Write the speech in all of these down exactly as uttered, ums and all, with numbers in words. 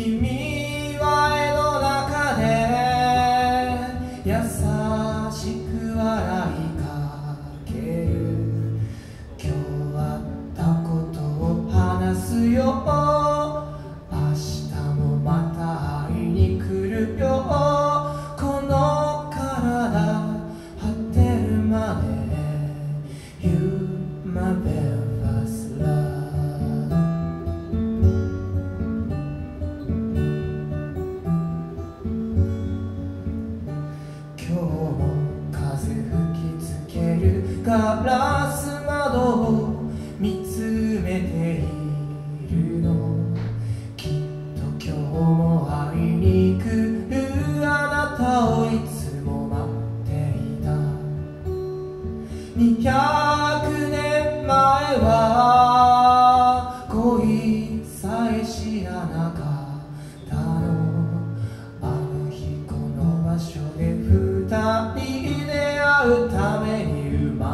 君は絵の中で優しく笑いかける。今日あったことを話すよ。明日もまた会いに来るよ。この体果てるまで You my very first love。ガラス窓を見つめているの。きっと今日も会いに来るあなたをいつも待っていた。にひゃくねんまえは恋さえ知らなかったの。あの日この場所で二人で会うために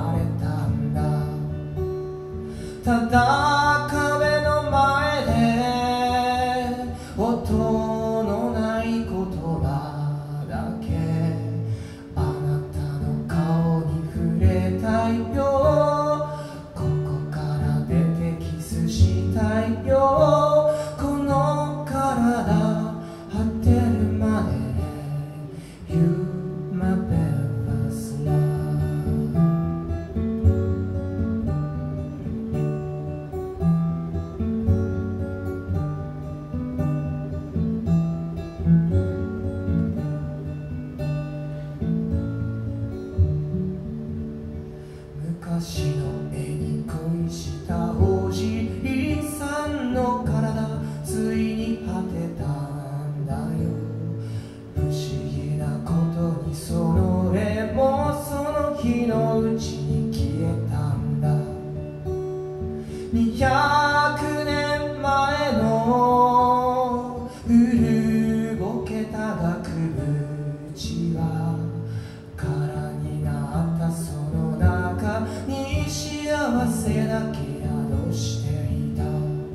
ただ壁の前で音のない言葉だけ。あなたの顔に触れたいよ。ここから出てキスしたいよ。この体果てるまで You my very first love。昔の絵に恋したおじいさんの体ついに果てたんだよ。不思議なことにその絵もその日のうちに消えたんだ。にひゃくねんまえの古ぼけた額縁は空になったその中に幸せだけ宿していた。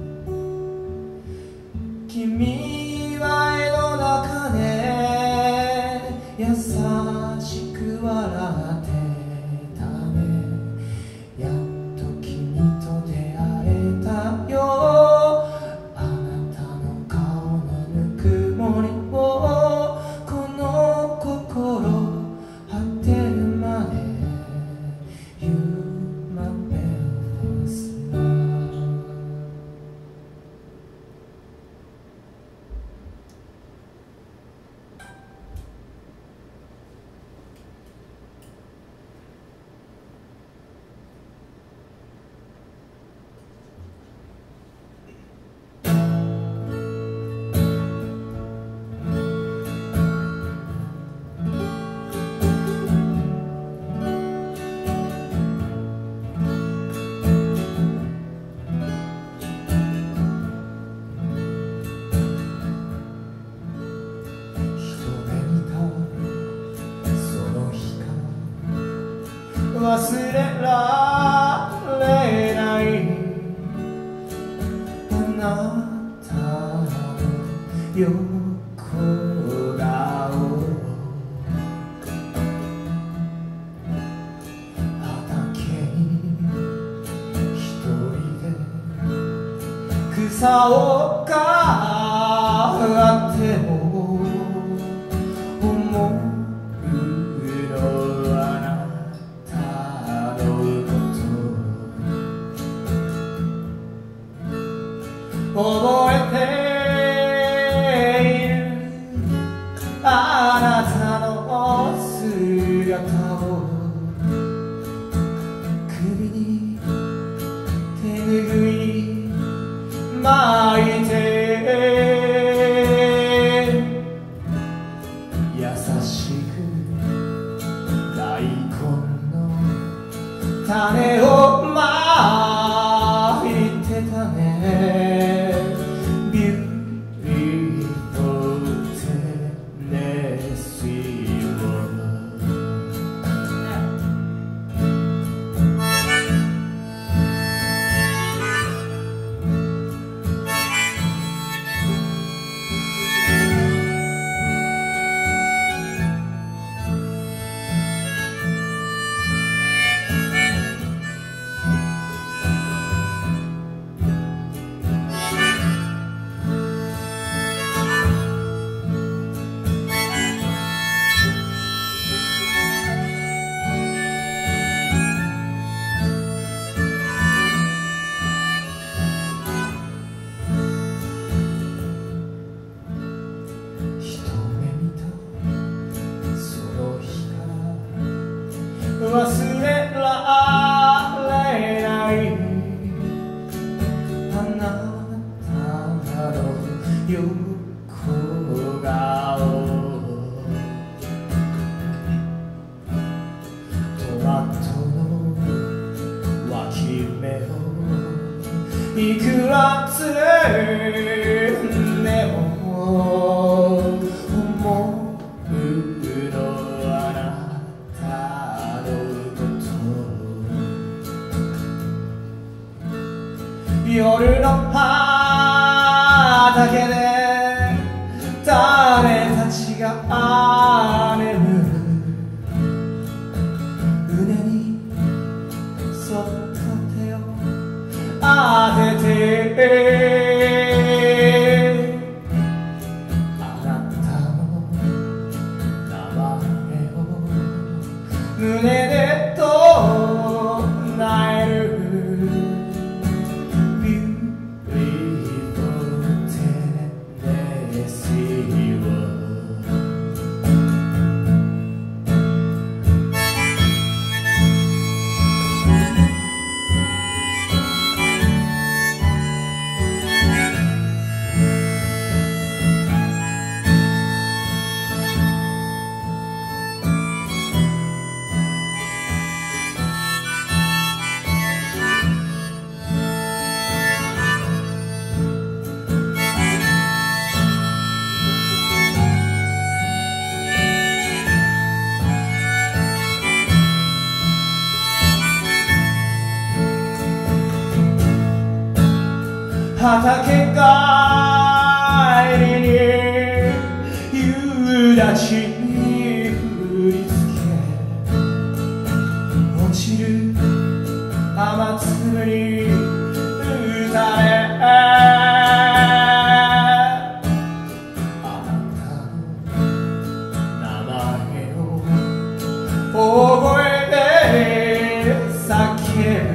君は絵の中で優しく笑ってたね。やっと君と出会えたよ。あなたの顔のぬくもりをこの心果てるまで You my very first love。 忘れられないあなたの横顔。畑に一人で草を刈っても思うのは覚えているあなたの姿を。首に手ぬぐい巻い忘れられないあなたの横顔トマトの脇芽をいくらつんでも思うのあなたのこと夜の畑で種たちが眠る胸にそっと手を当ててあなたの名前を胸で唱える Beautiful Tennessee を畑帰りに夕立に降りつけ落ちる雨粒に打たれあなたの名前を覚えて叫ぶ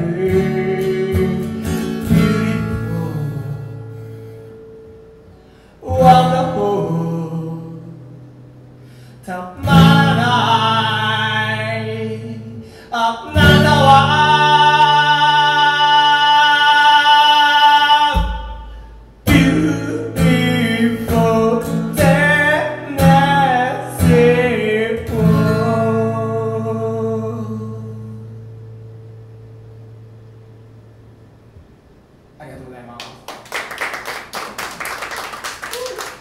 たまらないあなたはBeautiful Tennessee ありがとうございます。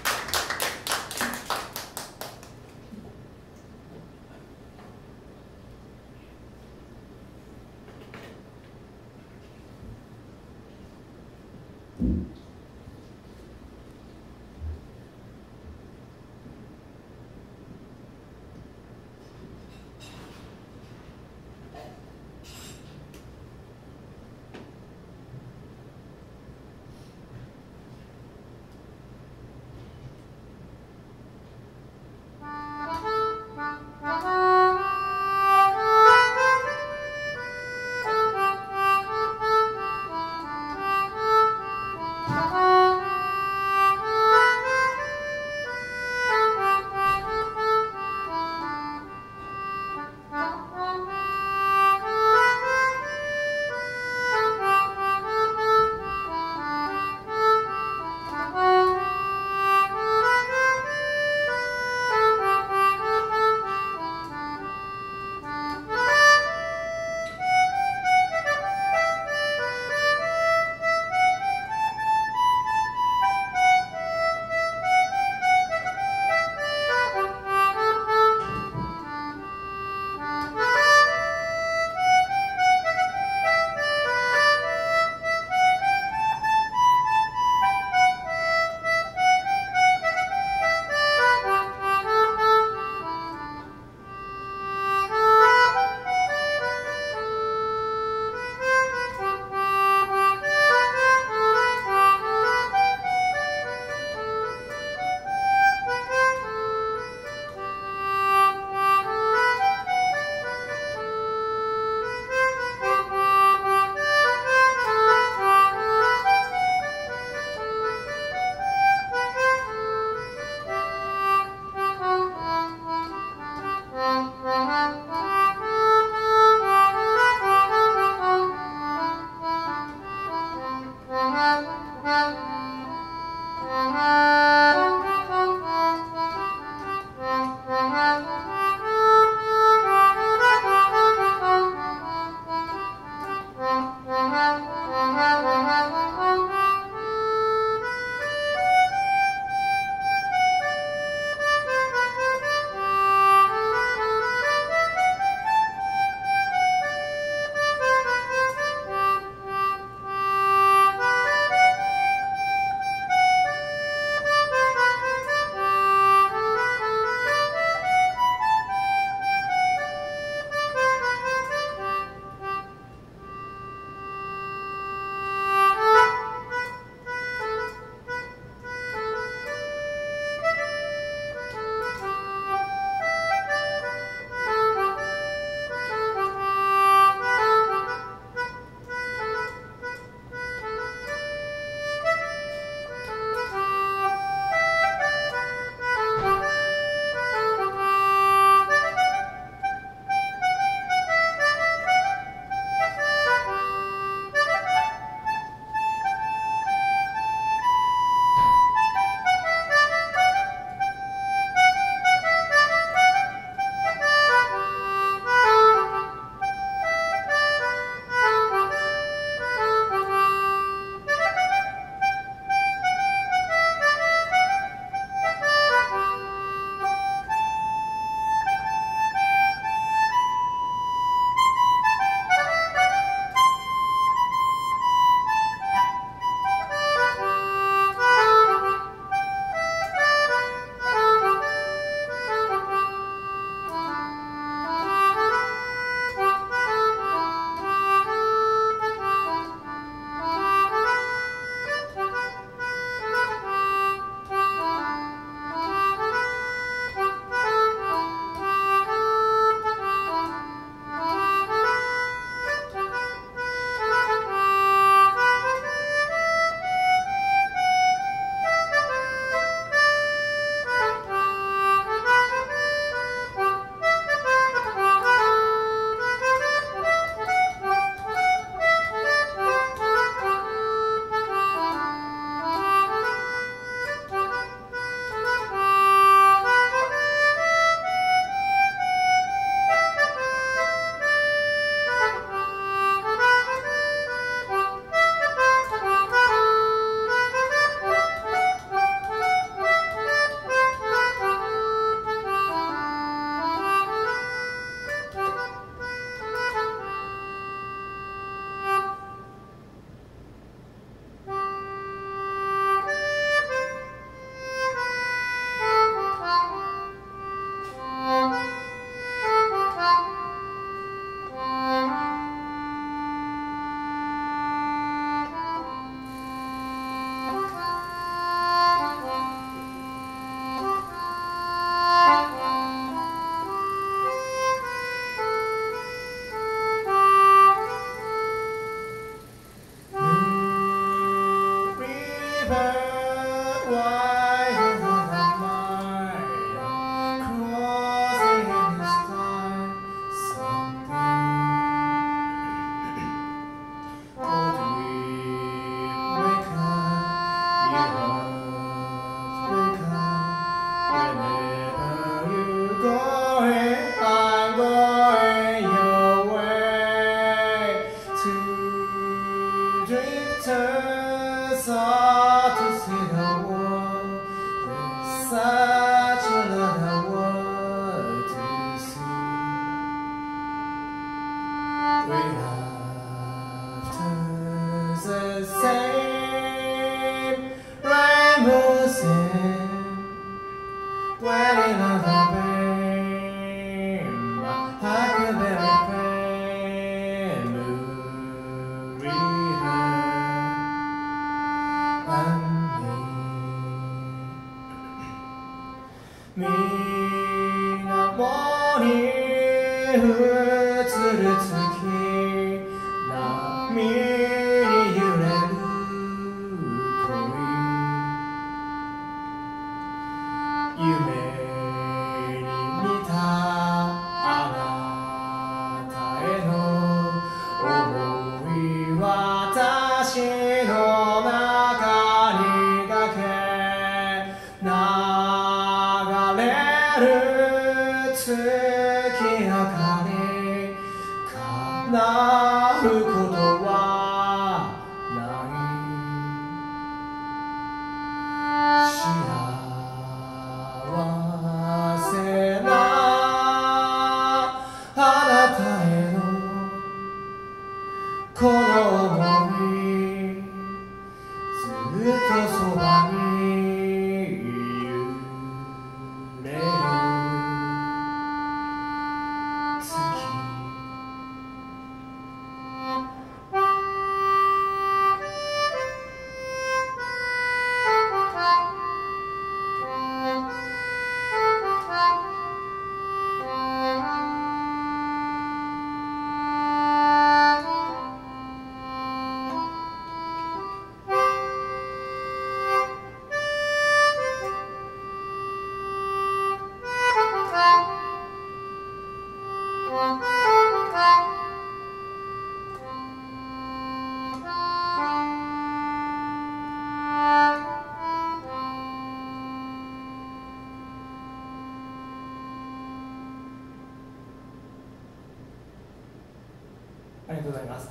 ありがとうございます。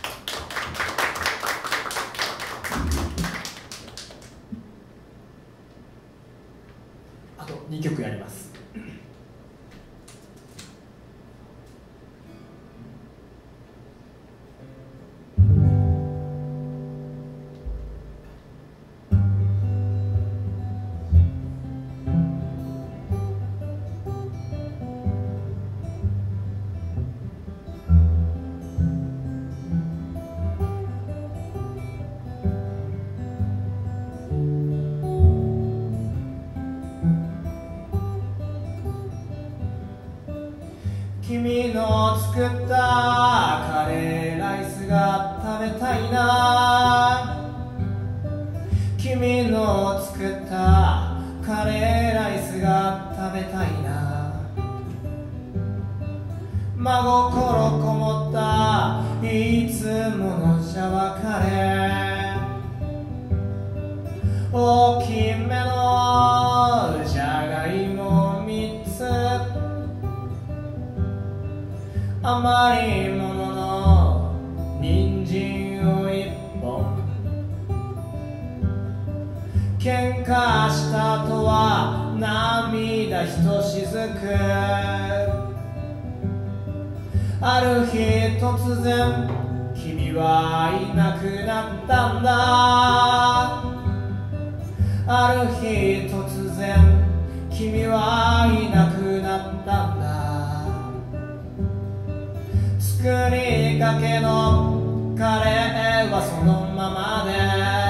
あとにきょくやります。君の作ったカレーライスが食べたいな。君の作ったカレーライスが食べたいな。真心こもったいつものジャワカレー、大きめのじゃがいもみっつ、余り物の人参を一本、喧嘩した後は涙ひとしずく。ある日突然君はいなくなったんだ。ある日突然君はいなくなったんだ。作りかけのカレーはそのままで、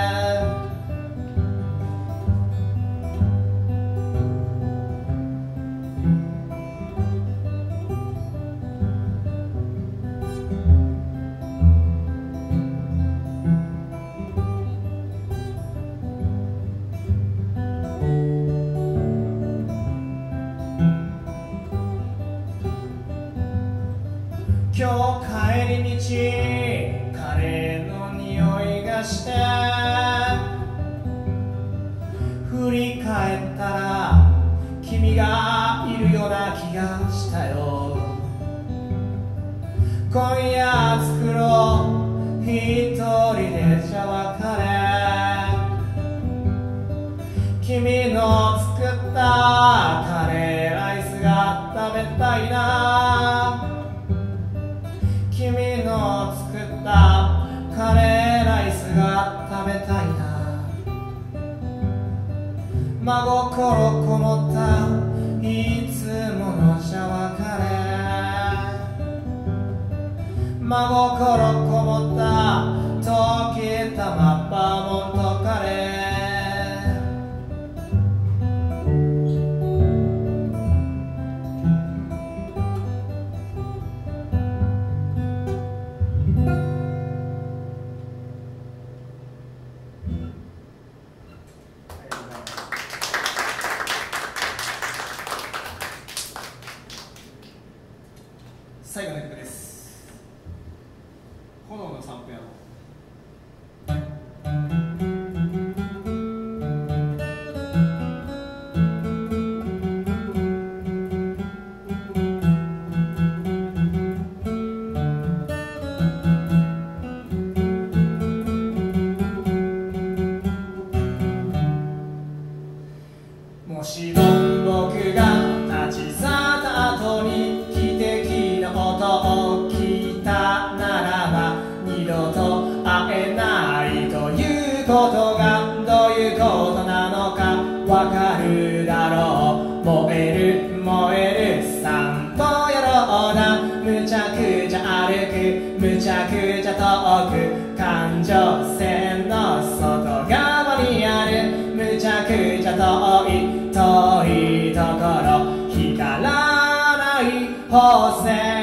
カレーの匂いがして振り返ったら君がいるような気がしたよ。今夜作ろう一人でジャワカレー、君の作ったカレーライスが食べたいな。君の作ったカレーライスが食べたいな。真心こもったいつものシャワカレー、真心こもった溶けたマッパーモントカレー。最後の曲です。炎の散歩やろう。もしも僕が立ち去った後に汽笛の音を聞いたならば、二度と会えないということがどういうことなのかわかるだろう。燃える燃える散歩やろうな。むちゃくちゃ歩くむちゃくちゃ遠く、環状線の外側にあるむちゃくちゃ遠い遠いところ、光らない宝石